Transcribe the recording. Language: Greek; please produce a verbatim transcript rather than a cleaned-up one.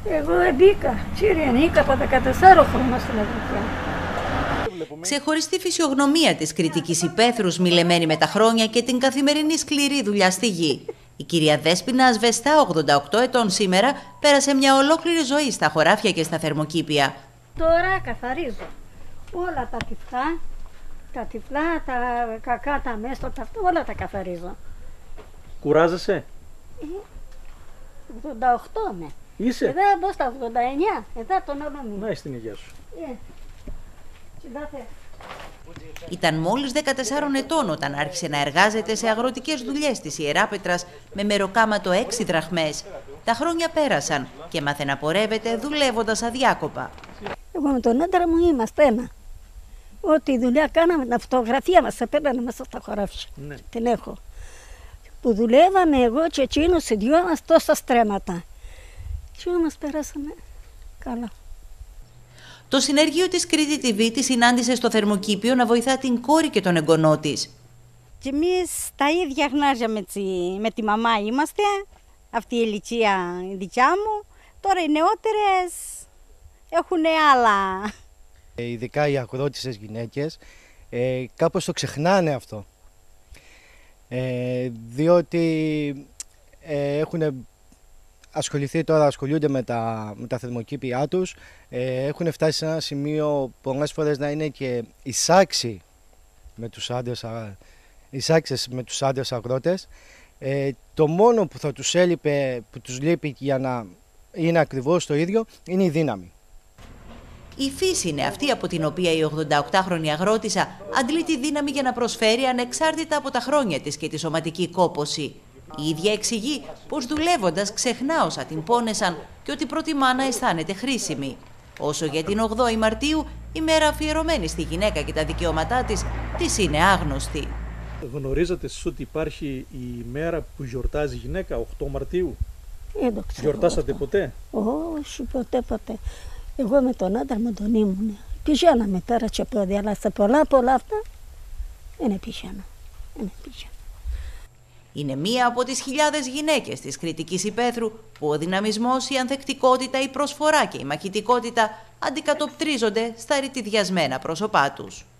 Εγώ μπήκα, Τσιριανίκα από δεκατέσσερα χρόνια στην Ευρωπαϊκή. Ξεχωριστή φυσιογνωμία της Κρητικής υπαίθρου, μιλεμένη με τα χρόνια και την καθημερινή σκληρή δουλειά στη γη. Η κυρία Δέσποινα Ασβεστά, ογδόντα οκτώ ετών σήμερα, πέρασε μια ολόκληρη ζωή στα χωράφια και στα θερμοκήπια. Τώρα καθαρίζω όλα τα τυφλά, τα τυφλά, τα κακά, τα μέσα, τα αυτά, όλα τα καθαρίζω. Κουράζεσαι? ογδόντα οκτώ με. Είσαι? Εδώ μπω στα ογδόντα εννιά, εδώ τον άλλο μήνα. Να είσαι την υγεία σου. Ε. Ήταν μόλις δεκατεσσάρων ετών όταν άρχισε να εργάζεται σε αγροτικές δουλειές της Ιεράπετρας με μεροκάματο έξι δραχμές. Τα χρόνια πέρασαν και μάθε να πορεύεται δουλεύοντας αδιάκοπα. Εγώ με τον άντρα μου είμαστε ένα. Ό,τι δουλειά κάναμε, τα φωτογραφία μας έπαιρναν μέσα στα χωράφια. Ναι. Την έχω. Που δουλεύαμε εγώ και εκείνος οι δυο μας τόσα στρέμματα. Και όμως περάσαμε καλά. Το συνεργείο της Κρήτη τι βι τη συνάντησε στο θερμοκήπιο να βοηθά την κόρη και τον εγγονό της. Και εμείς τα ίδια γνάζαμε με τη μαμά είμαστε, αυτή η ηλικία η δικιά μου. Τώρα οι νεότερες έχουν άλλα. Ειδικά οι αγρότισσες γυναίκες ε, κάπως το ξεχνάνε αυτό. Ε, διότι ε, έχουν ασχοληθεί τώρα, ασχολούνται με τα, με τα θερμοκήπια τους, ε, έχουν φτάσει σε ένα σημείο πολλές φορές να είναι και εισάξι με τους άντρες, εισάξεις με τους άντρες αγρότες. Ε, το μόνο που θα τους έλειπε, που τους λείπει για να είναι ακριβώς το ίδιο, είναι η δύναμη. Η φύση είναι αυτή από την οποία η ογδονταοκτάχρονη αγρότισσα αντλεί τη δύναμη για να προσφέρει ανεξάρτητα από τα χρόνια της και τη σωματική κόπωση. Η ίδια εξηγεί πως δουλεύοντας ξεχνά όσα την πόνεσαν και ότι προτιμά να αισθάνεται χρήσιμη. Όσο για την ογδόη Μαρτίου, η μέρα αφιερωμένη στη γυναίκα και τα δικαιώματά της, της είναι άγνωστη. Γνωρίζατε εσείς ότι υπάρχει η μέρα που γιορτάζει η γυναίκα, οκτώ Μαρτίου? Ε, το ξέρω. Γιορτάσατε ποτέ? Όχι, ποτέ, ποτέ. Εγώ με τον άντρα μου τον ήμουν. Πηγαίναμε πέρα και πόδι, αλλά σε πολλά πολλά αυτά δεν πηγαίνω. Δεν πηγαίνω. Είναι μία από τις χιλιάδες γυναίκες της Κρητικής υπαίθρου που ο δυναμισμός, η ανθεκτικότητα, η προσφορά και η μαχητικότητα αντικατοπτρίζονται στα ρητιδιασμένα πρόσωπά τους.